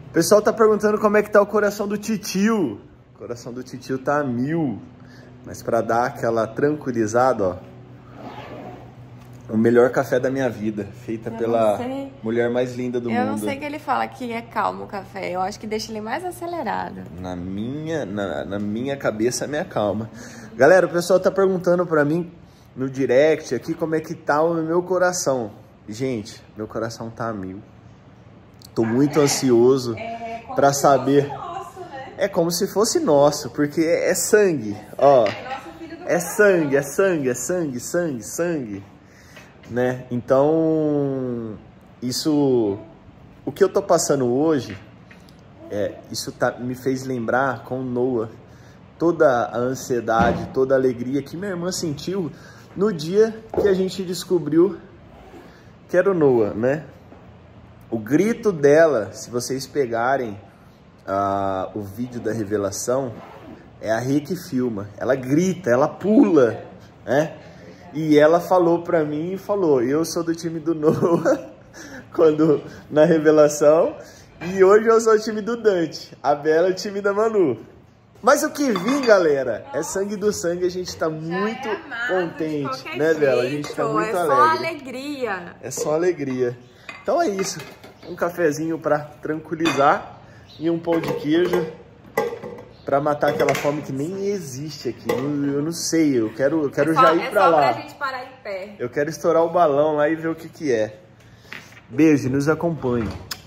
O pessoal tá perguntando como é que tá o coração do titio. O coração do titio tá a 1000. Mas pra dar aquela tranquilizada, ó. O melhor café da minha vida. Feita pela mulher mais linda do mundo. Eu não sei que ele fala que é calmo o café. Eu acho que deixa ele mais acelerado. Na minha cabeça me acalma. Galera, o pessoal tá perguntando pra mim no direct aqui como é que tá o meu coração. Gente, meu coração tá a 1000. Tô muito ansioso pra saber. Nosso, né? É como se fosse nosso, porque é sangue, ó. É sangue, é sangue, é sangue, sangue, sangue, né? Então, isso, o que eu tô passando hoje, isso me fez lembrar com o Noah toda a ansiedade, toda a alegria que minha irmã sentiu no dia que a gente descobriu que era o Noah, né? O grito dela, se vocês pegarem o vídeo da revelação, é a Rê que filma. Ela grita, ela pula, né? E ela falou pra mim, eu sou do time do Noah, na revelação, e hoje eu sou o time do Dante, a Bela é o time da Manu. Mas o que vim, galera, é sangue do sangue, a gente tá muito contente, né, Bela? A gente tá muito alegre. É só alegria. É só alegria. Então é isso. Um cafezinho para tranquilizar e um pão de queijo para matar aquela fome que nem existe aqui. Eu não sei, eu quero já ir para lá. É só pra gente parar em pé. Eu quero estourar o balão lá e ver o que é. Beijo, nos acompanhe.